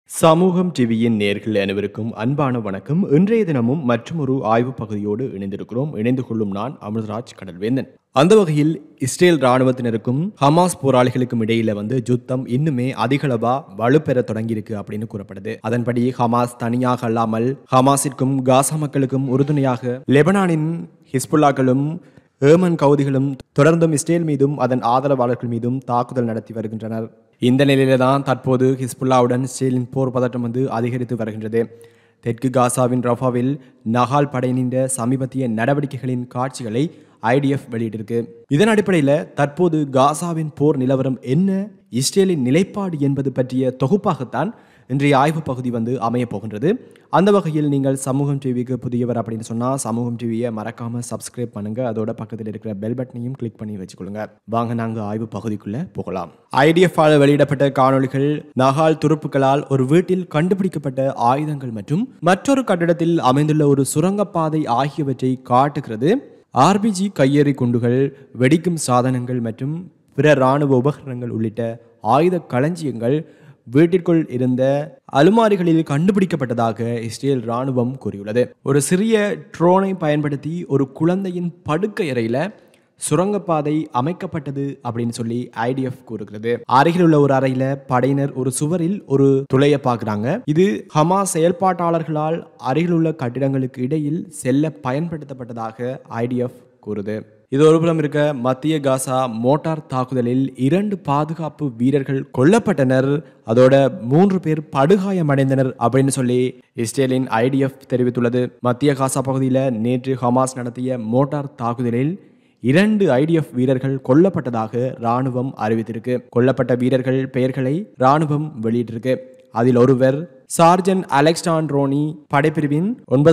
சமூகம் டிவியின் நேர்கள் அனைவருக்கும் அன்பான வணக்கம். இன்றைய தினமும் மற்றொரு ஆய்வு பகுதியோடு இணைந்திருக்கிறோம். இணைந்து கொள்ளும் நான் அமிர்தராஜ் கடல்வேந்தன். அந்த வகையில் இஸ்ரேல் ராணுவத்தினருக்கும் ஹமாஸ் போராளிகளுக்கும் இடையில யுத்தம் இன்னுமே அதிகளவா வலுப்பெற தொடங்கியிருக்கு அப்படின்னு கூறப்படுது. அதன்படி ஹமாஸ் தனியாக அல்லாமல் ஹமாஸிற்கும் காசா மக்களுக்கும் உறுதுணையாக லெபனானின் ஹிஸ்புல்லாக்களும் ஏமன் கவுதிகளும் தொடர்ந்தும் இஸ்ரேல் மீதும் அதன் ஆதரவாளர்கள் மீதும் தாக்குதல் நடத்தி வருகின்றனர். இந்த நிலையில தான் தற்போது ஹிஸ்புல்லாவுடன் இஸ்ரேலின் போர் பதட்டம் அதிகரித்து வருகின்றது. தெற்கு காசாவின் ரஃபாவில் நகால் படையினின்ற சமீபத்திய நடவடிக்கைகளின் காட்சிகளை IDF வெளியிட்டிருக்கு. இதன் அடிப்படையில் தற்போது காசாவின் போர் நிலவரம் என்ன, இஸ்ரேலின் நிலைப்பாடு என்பது பற்றிய தொகுப்பாகத்தான் இன்றைய ஆய்வு பகுதி அமைய போகின்றது. அந்த வகையில் நீங்கள் சமூகம் டிவிக்கு புதியவர் அப்படின்னு சொன்னால் சமூகம் டிவியை மறக்காம சப்ஸ்கிரைப் பண்ணுங்க. அதோட பக்கத்தில் இருக்கிற பெல் பட்டனையும் கிளிக் பண்ணி வச்சுக்கொள்ளுங்க. வாங்க நாங்கள் ஆய்வு பகுதிக்குள்ள போகலாம். IDF வெளியிடப்பட்ட காணொளிகள் நகால் துருப்புகளால் ஒரு வீட்டில் கண்டுபிடிக்கப்பட்ட ஆயுதங்கள் மற்றும் மற்றொரு கட்டிடத்தில் அமைந்துள்ள ஒரு சுரங்கப்பாதை ஆகியவற்றை காட்டுகிறது. RPG கையெறி குண்டுகள், வெடிக்கும் சாதனங்கள் மற்றும் பிற இராணுவ உபகரணங்கள் உள்ளிட்ட ஆயுத களஞ்சியங்கள் வீட்டிற்குள் இருந்த அலுமாரிகளில் கண்டுபிடிக்கப்பட்டதாக இஸ்ரேல் ராணுவம் கூறியுள்ளது. ஒரு சிறிய ட்ரோனை பயன்படுத்தி ஒரு குழந்தையின் படுக்கை அறையில சுரங்கப்பாதை அமைக்கப்பட்டது அப்படின்னு சொல்லி IDF கூறுகிறது. அருகில் உள்ள ஒரு அறையில படையினர் ஒரு சுவரில் ஒரு துளைய பார்க்கிறாங்க. இது ஹமாஸ் செயல்பாட்டாளர்களால் அருகில் உள்ள கட்டிடங்களுக்கு இடையில் செல்ல பயன்படுத்தப்பட்டதாக IDF கூறுது. இது ஒருபுறம் இருக்க, மத்திய காசா மோட்டார் தாக்குதலில் 2 பாதுகாப்பு வீரர்கள் கொல்லப்பட்டனர், அதோட 3 பேர் படுகாயமடைந்தனர் அப்படின்னு சொல்லி இஸ்ரேலின் IDF தெரிவித்துள்ளது. மத்திய காசா பகுதியில் நேற்று ஹமாஸ் நடத்திய மோட்டார் தாக்குதலில் 2 IDF வீரர்கள் கொல்லப்பட்டதாக ராணுவம் அறிவித்திருக்கு. கொல்லப்பட்ட வீரர்கள் பெயர்களை ராணுவம் வெளியிட்டிருக்கு. அதில் ஒருவர் சார்ஜன் அலெக்சாண்ட்ரோனி படைப்பிரிவின்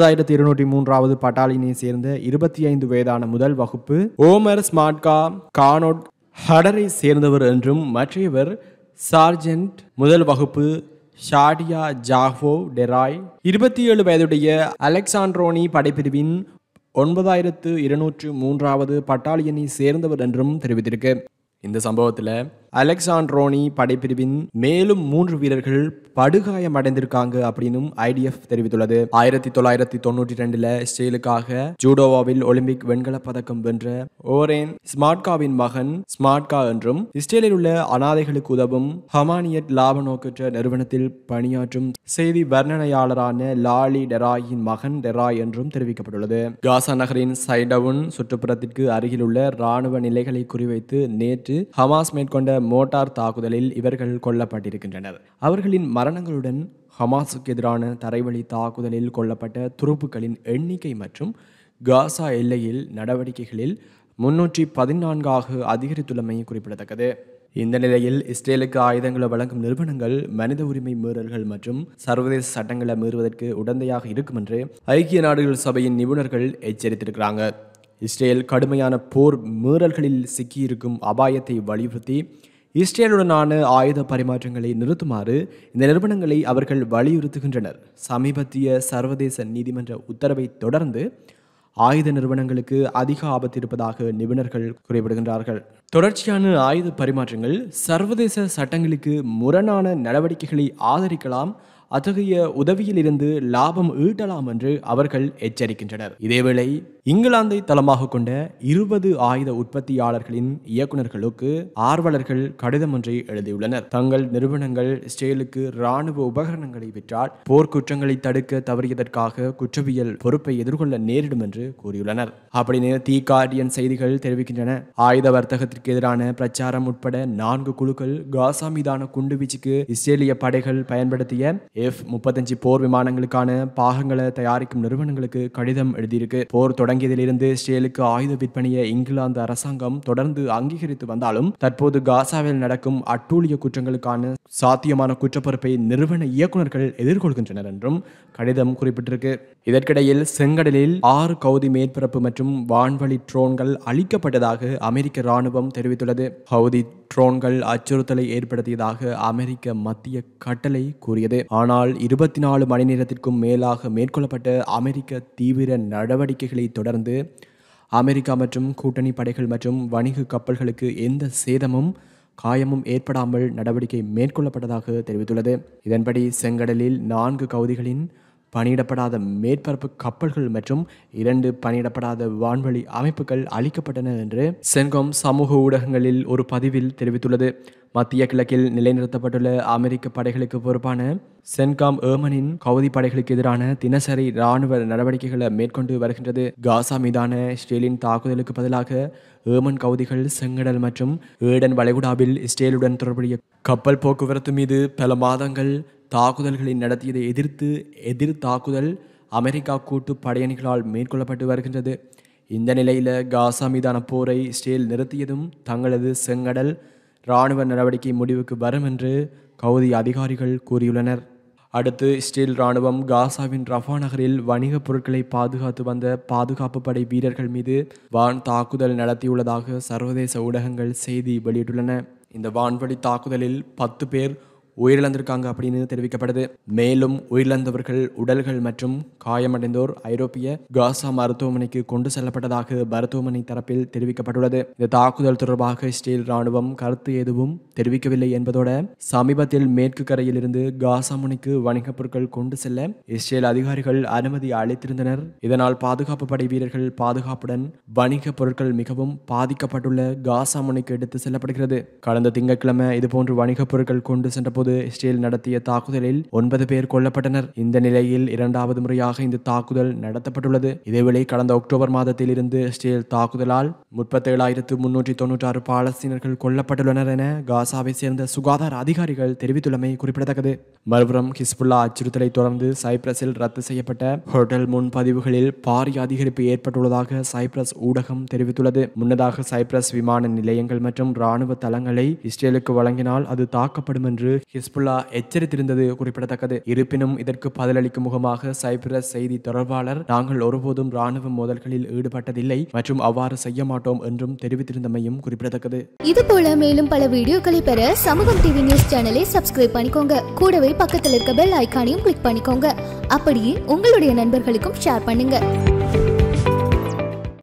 9203வது பட்டாலியனை சேர்ந்த 25 வயதான முதல் வகுப்பு ஓமர் ஸ்மாட்கா கானோட் ஹடரை சேர்ந்தவர் என்றும் மற்றையவர் சார்ஜென்ட் முதல் வகுப்பு ஷாடியா ஜாஹோ டெராய் 27 வயதுடைய அலெக்சாண்ட்ரோனி படைப்பிரிவின் 9203வது பட்டாலியனை சேர்ந்தவர் என்றும் தெரிவித்திருக்கு. இந்த சம்பவத்தில் அலெக்சாண்ட்ரோனி படைப்பிரிவின் மேலும் 3 வீரர்கள் படுகாயமடைந்திருக்காங்க அப்படின்னும் IDF தெரிவித்துள்ளது. 1992 இஸ்ரேலுக்காக ஜூடோவாவில் ஒலிம்பிக் வெண்கல பதக்கம் வென்ற ஓரேன் ஸ்மாட்காவின் மகன் ஸ்மாட்கா என்றும், இஸ்ரேலில் உள்ள அனாதைகளுக்கு உதவும் ஹமானியட் லாப நோக்கற்ற நிறுவனத்தில் பணியாற்றும் செய்தி வர்ணனையாளரான லாலி டெராயின் மகன் டெராய் என்றும் தெரிவிக்கப்பட்டுள்ளது. காசா நகரின் சைடவுன் சுற்றுப்புறத்திற்கு அருகில் உள்ள ராணுவ நிலைகளை குறிவைத்து நேற்று ஹமாஸ் மேற்கொண்ட மோட்டார் தாக்குதலில் இவர்கள் கொல்லப்பட்டிருக்கின்றனர். அவர்களின் மரணங்களுடன் ஹமாஸுக்கு எதிரான தரைவழி தாக்குதலில் கொல்லப்பட்ட துருப்புக்களின் எண்ணிக்கை மற்றும் காசா எல்லையில் நடவடிக்கைகளில் 314ஆக அதிகரித்துள்ளமை குறிப்பிடத்தக்கது. இந்த நிலையில் இஸ்ரேலுக்கு ஆயுதங்களை வழங்கும் நிறுவனங்கள் மனித உரிமை மீறல்கள் மற்றும் சர்வதேச சட்டங்களை மீறுவதற்கு உடந்தையாக இருக்கும் என்று ஐக்கிய நாடுகள் சபையின் நிபுணர்கள் எச்சரித்திருக்கிறாங்க. இஸ்ரேல் கடுமையான போர் மீறல்களில் சிக்கியிருக்கும் அபாயத்தை வலியுறுத்தி இஸ்ரேலுடனான ஆயுத பரிமாற்றங்களை நிறுத்துமாறு இந்த நிறுவனங்களை அவர்கள் வலியுறுத்துகின்றனர். சமீபத்திய சர்வதேச நீதிமன்ற உத்தரவை தொடர்ந்து ஆயுத நிறுவனங்களுக்கு அதிக ஆபத்து இருப்பதாக நிபுணர்கள் குறிப்பிடுகின்றார்கள். தொடர்ச்சியான ஆயுத பரிமாற்றங்கள் சர்வதேச சட்டங்களுக்கு முரணான நடவடிக்கைகளை ஆதரிக்கலாம், அத்தகைய உதவியில் இருந்து லாபம் ஈட்டலாம் என்று அவர்கள் எச்சரிக்கின்றனர். இதேவேளை இங்கிலாந்தை தளமாக கொண்ட 20 ஆயுத உற்பத்தியாளர்களின் இயக்குநர்களுக்கு ஆர்வலர்கள் கடிதம் ஒன்றை எழுதியுள்ளனர். தங்கள் நிறுவனங்கள் இஸ்ரேலுக்கு இராணுவ உபகரணங்களை விற்றால் போர்க்குற்றங்களை தடுக்க தவறியதற்காக குற்றவியல் பொறுப்பை எதிர்கொள்ள நேரிடும் என்று கூறியுள்ளனர் அப்படின்னு தி கார்டியன் செய்திகள் தெரிவிக்கின்றன. ஆயுத வர்த்தகத்திற்கு எதிரான பிரச்சாரம் உட்பட 4 குழுக்கள் காசா மீதான குண்டுவீச்சுக்கு இஸ்ரேலிய படைகள் பயன்படுத்திய F-35 போர் விமானங்களுக்கான பாகங்களை தயாரிக்கும் நிறுவனங்களுக்கு கடிதம் எழுதியிருக்கு. போர் தொடங்கியதிலிருந்து இஸ்ரேலுக்கு ஆயுத விற்பனையை இங்கிலாந்து அரசாங்கம் தொடர்ந்து அங்கீகரித்து வந்தாலும் தற்போது காசாவில் நடக்கும் அட்டூழிய குற்றங்களுக்கான சாத்தியமான குற்றப்பொறுப்பை நிறுவன இயக்குநர்கள் எதிர்கொள்கின்றனர் என்றும் கடிதம் குறிப்பிட்டிருக்கு. இதற்கிடையில் செங்கடலில் 6 கவுதி மேற்பரப்பு மற்றும் வான்வழி ட்ரோன்கள் அளிக்கப்பட்டதாக அமெரிக்க ராணுவம் தெரிவித்துள்ளது. ஹவுதி ட்ரோன்கள் அச்சுறுத்தலை ஏற்படுத்தியதாக அமெரிக்க மத்திய கட்டளை கூறியது. ஆனால் 24 மணி நேரத்திற்கும் மேலாக மேற்கொள்ளப்பட்ட அமெரிக்க தீவிர நடவடிக்கைகளை தொடர்ந்து அமெரிக்கா மற்றும் கூட்டணி படைகள் மற்றும் வணிக கப்பல்களுக்கு எந்த சேதமும் காயமும் ஏற்படாமல் நடவடிக்கை மேற்கொள்ளப்பட்டதாக தெரிவித்துள்ளது. இதன்படி செங்கடலில் 4 கவுதிகளின் பணியிடப்படாத மேற்பரப்பு கப்பல்கள் மற்றும் 2 பணியிடப்படாத வான்வழி அமைப்புகள் அளிக்கப்பட்டன என்று சென்காம் சமூக ஊடகங்களில் ஒரு பதிவில் தெரிவித்துள்ளது. மத்திய கிழக்கில் நிலைநிறுத்தப்பட்டுள்ள அமெரிக்க படைகளுக்கு பொறுப்பான சென்காம் ஏமனின் கவுதி படைகளுக்கு எதிரான தினசரி இராணுவ நடவடிக்கைகளை மேற்கொண்டு வருகின்றது. காசா மீதான இஸ்ரேலின் தாக்குதலுக்கு பதிலாக ஏமன் கவுதிகள் செங்கடல் மற்றும் ஏடன் வளைகுடாவில் இஸ்ரேலுடன் தொடர்புடைய கப்பல் போக்குவரத்து மீது பல மாதங்கள் தாக்குதல்களை நடத்தியதை எதிர்த்து எதிர் தாக்குதல் அமெரிக்கா கூட்டு படையணிகளால் மேற்கொள்ளப்பட்டு வருகின்றது. இந்த நிலையில் காசா மீதான போரை இஸ்ரேல் நிறுத்தியதும் தங்களது செங்கடல் இராணுவ நடவடிக்கை முடிவுக்கு வரும் என்று கவுதி அதிகாரிகள் கூறியுள்ளனர். அடுத்து இஸ்ரேல் இராணுவம் காசாவின் ரஃபா நகரில் வணிகப் பொருட்களை பாதுகாத்து வந்த பாதுகாப்பு படை வீரர்கள் மீது வான் தாக்குதல் நடத்தியுள்ளதாக சர்வதேச ஊடகங்கள் செய்தி வெளியிட்டுள்ளன. இந்த வான்வழி தாக்குதலில் 10 பேர் உயிரிழந்திருக்காங்க அப்படின்னு தெரிவிக்கப்படுது. மேலும் உயிரிழந்தவர்கள் உடல்கள் மற்றும் காயமடைந்தோர் ஐரோப்பிய காசா மருத்துவமனைக்கு கொண்டு செல்லப்பட்டதாக மருத்துவமனை தரப்பில் தெரிவிக்கப்பட்டுள்ளது. இந்த தாக்குதல் தொடர்பாக இஸ்ரேல் ராணுவம் கருத்து எதுவும் தெரிவிக்கவில்லை என்பதோட சமீபத்தில் மேற்கு கரையில் இருந்து காசா முனைக்கு வணிகப் பொருட்கள் கொண்டு செல்ல இஸ்ரேல் அதிகாரிகள் அனுமதி அளித்திருந்தனர். இதனால் பாதுகாப்பு படை வீரர்கள் பாதுகாப்புடன் வணிகப் பொருட்கள் மிகவும் பாதிக்கப்பட்டுள்ள காசா முனைக்கு எடுத்து செல்லப்படுகிறது. கடந்த திங்கட்கிழமை இதுபோன்று வணிகப் பொருட்கள் கொண்டு சென்றபோது இஸ்ரேல் நடத்திய தாக்குதலில் 9 பேர் கொல்லப்பட்டனர். இந்த நிலையில் 2வது முறையாக இந்த தாக்குதல் நடத்தப்பட்டுள்ளது. இதேவேளை கடந்த அக்டோபர் மாதத்தில் இருந்து இஸ்ரேல் தாக்குதலால் 37,396 பாலஸ்தீனர்கள் கொல்லப்பட்டுள்ளனர் என காசாவை சேர்ந்த சுகாதார அதிகாரிகள் தெரிவித்துள்ளமை குறிப்பிடத்தக்கது. மறுபுறம் ஹிஸ்புல்லா அச்சுறுத்தலை தொடர்ந்து சைப்ரஸில் ரத்து செய்யப்பட்ட ஹோட்டல் முன்பதிவுகளில் பாரிய அதிகரிப்பு ஏற்பட்டுள்ளதாக சைப்ரஸ் ஊடகம் தெரிவித்துள்ளது. முன்னதாக சைப்ரஸ் விமான நிலையங்கள் மற்றும் இராணுவ தளங்களை இஸ்ரேலுக்கு வழங்கினால் அது தாக்கப்படும் என்று ஹிஸ்புல்லா எச்சரித்திருந்தது குறிப்பிடத்தக்கது. இருப்பினும் இதற்கு பதிலளிக்கும் முகமாக சைப்ரஸ் செய்தி தொடர்பாளர் நாங்கள் ஒருபோதும் ராணுவ மோதல்களில் ஈடுபட்டதில்லை மற்றும் அவ்வாறு செய்ய மாட்டோம் என்றும் தெரிவித்திருந்தமையும் குறிப்பிடத்தக்கது. இது போல மேலும் பல வீடியோக்களை பெற சமூகம் டிவி நியூஸ் சேனலை சப்ஸ்கிரைப் பண்ணிக்கோங்க. கூடவே பக்கத்தில் இருக்க பெல் ஐகானையும் கிளிக் பண்ணிக்கோங்க. அப்படியே உங்களுடைய நண்பர்களுக்கும் ஷேர் பண்ணுங்க.